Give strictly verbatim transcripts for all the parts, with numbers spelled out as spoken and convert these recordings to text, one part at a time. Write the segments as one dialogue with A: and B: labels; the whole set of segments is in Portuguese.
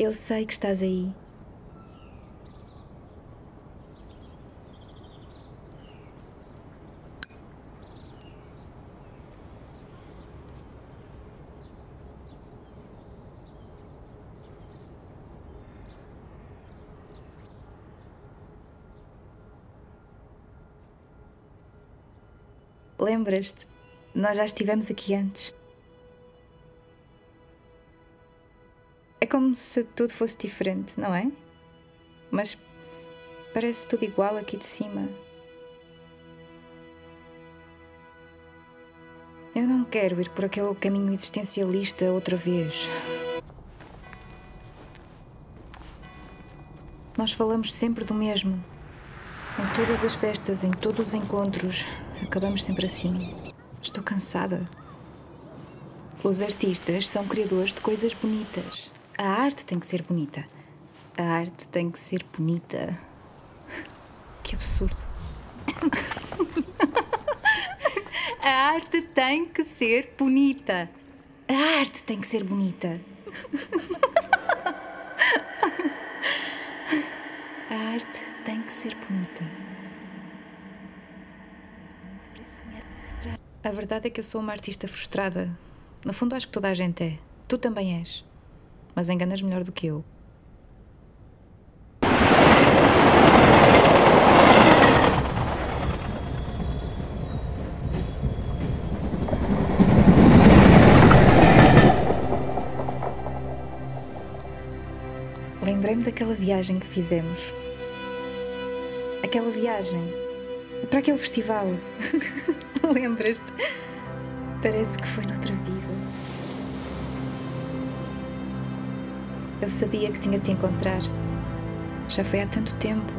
A: Eu sei que estás aí. Lembras-te? Nós já estivemos aqui antes. É como se tudo fosse diferente, não é? Mas parece tudo igual aqui de cima. Eu não quero ir por aquele caminho existencialista outra vez. Nós falamos sempre do mesmo. Em todas as festas, em todos os encontros, acabamos sempre assim. Estou cansada. Os artistas são criadores de coisas bonitas. A arte tem que ser bonita. A arte tem que ser bonita. Que absurdo. A arte tem que ser bonita. A arte tem que ser bonita. A arte tem que ser bonita. A verdade é que eu sou uma artista frustrada. No fundo, acho que toda a gente é. Tu também és. Mas enganas melhor do que eu. Lembrei-me daquela viagem que fizemos. Aquela viagem para aquele festival. Lembras-te? Parece que foi noutra vida. Eu sabia que tinha de te encontrar. Já foi há tanto tempo.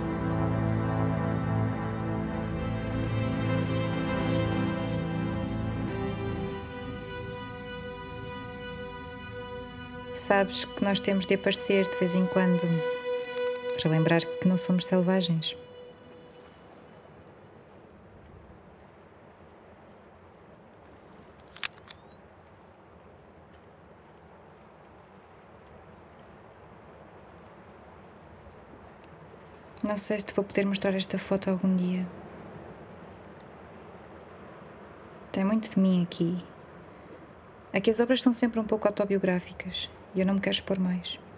A: Sabes que nós temos de aparecer de vez em quando para lembrar que não somos selvagens. Não sei se te vou poder mostrar esta foto algum dia. Tem muito de mim aqui. Aqui as obras são sempre um pouco autobiográficas e eu não me quero expor mais.